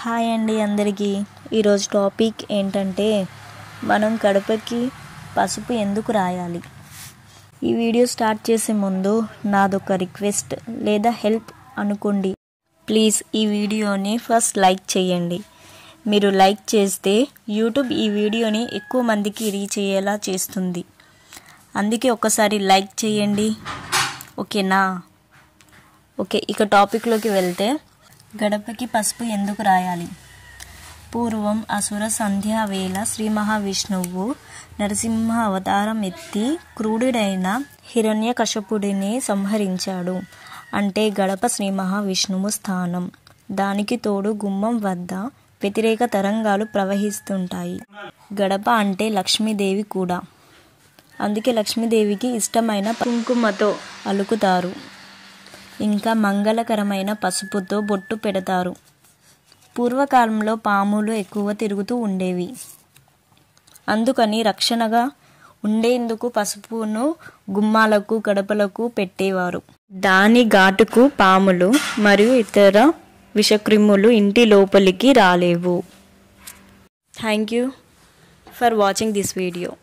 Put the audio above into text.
Hi అండి అందరికీ. ఈరోజు టాపిక్ ఏంటంటే మనం గడపకి పసుపు ఎందుకు రాయాలి. ఈ వీడియో స్టార్ట్ చేసే ముందు నాదొక రిక్వెస్ట్ లేదా హెల్ప్ అనుకోండి. ప్లీజ్ ఈ వీడియోని ఫస్ట్ లైక్ చేయండి. మీరు లైక్ చేస్తే యూట్యూబ్ ఈ వీడియోని ఎక్కువ మందికి రీచ్ అయ్యేలా చేస్తుంది. అందుకే ఒకసారి లైక్ చేయండి, ఓకేనా? ఓకే, ఇక టాపిక్లోకి వెళ్తే గడపకి పసుపు ఎందుకు రాయాలి. పూర్వం అసుర సంధ్యా వేళ శ్రీ మహావిష్ణువు నరసింహ అవతారం ఎత్తి క్రూరుడైన హిరణ్యకశపుడిని సంహరించాడు. అంటే గడప శ్రీ మహావిష్ణువు స్థానం. దానికి తోడు గుమ్మం వద్ద వ్యతిరేక తరంగాలు ప్రవహిస్తుంటాయి. గడప అంటే లక్ష్మీదేవి కూడా. అందుకే లక్ష్మీదేవికి ఇష్టమైన కుంకుమతో అలుకుతారు. ఇంకా మంగళకరమైన పసుపుతో బొట్టు పెడతారు. పూర్వకాలంలో పాములు ఎక్కువ తిరుగుతూ ఉండేవి. అందుకని రక్షణగా ఉండేందుకు పసుపును గుమ్మాలకు గడపలకు పెట్టేవారు. దాని ఘాటుకు పాములు మరియు ఇతర విషక్రిములు ఇంటి లోపలికి రాలేవు. Thank you for watching this video.